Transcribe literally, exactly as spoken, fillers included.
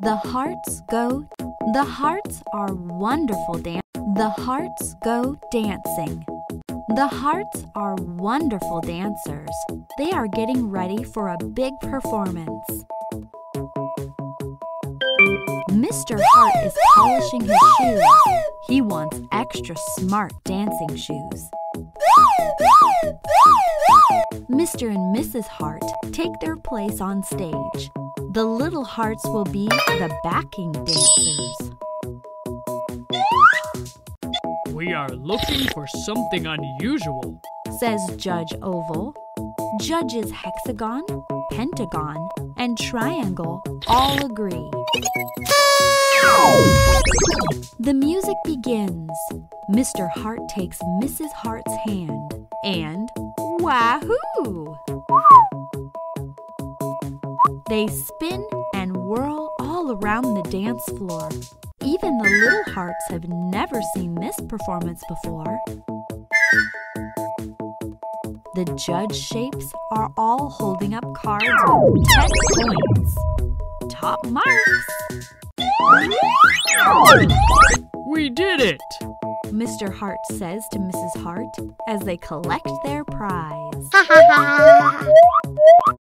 The hearts go. The hearts are wonderful dan- The hearts go dancing. The hearts are wonderful dancers. They are getting ready for a big performance. Mister Heart is polishing his shoes. He wants extra smart dancing shoes. Mister and Missus Heart take their place on stage. The little hearts will be the backing dancers. We are looking for something unusual, says Judge Oval. Judges Hexagon, Pentagon, and Triangle all agree. The music begins. Mister Heart takes Missus Heart's hand, and wahoo! They spin and whirl all around the dance floor. Even the little hearts have never seen this performance before. The judge shapes are all holding up cards with ten points. Top marks! We did it! Mister Heart says to Missus Heart as they collect their prize.